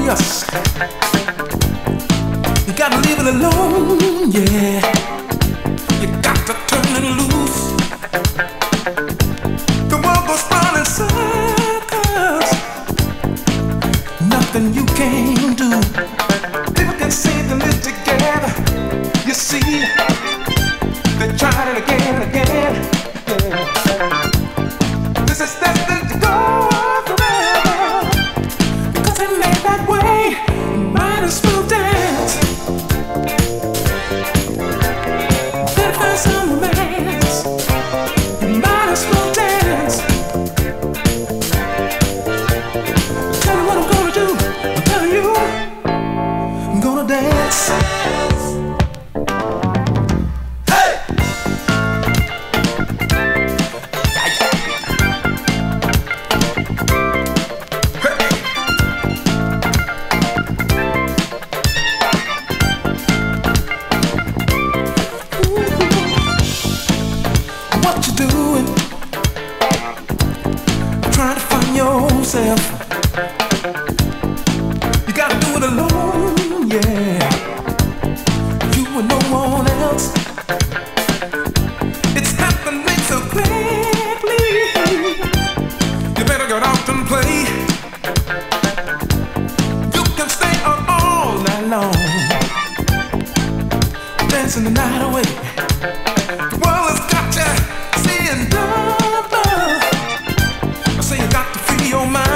rebellious. You gotta leave it alone, yeah. You got to turn it loose. The world goes round in circles. Nothing you can't do. People can say they live together. You see, they tried it again and again. Yeah. This is destined to go forever. Because they made that way. Might as well dance. Then find some romance. Might as well dance. Tell me what I'm gonna do. I'm telling you, I'm gonna dance. What you doing? Trying to find yourself. You gotta do it alone, yeah. You and no one else. It's happening so quickly. You better get out and play. You can stay up all night long, dancing the night away. The world has got you seeing double. I say you got to free your mind.